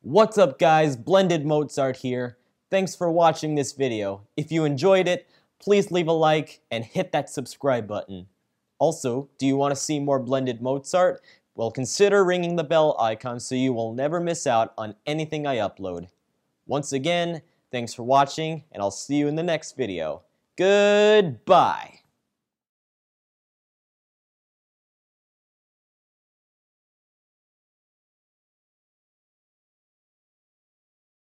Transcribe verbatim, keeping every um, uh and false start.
What's up guys, Blended Mozart here. Thanks for watching this video. If you enjoyed it, please leave a like and hit that subscribe button. Also, do you want to see more Blended Mozart? Well, consider ringing the bell icon so you will never miss out on anything I upload. Once again, thanks for watching and I'll see you in the next video. Goodbye!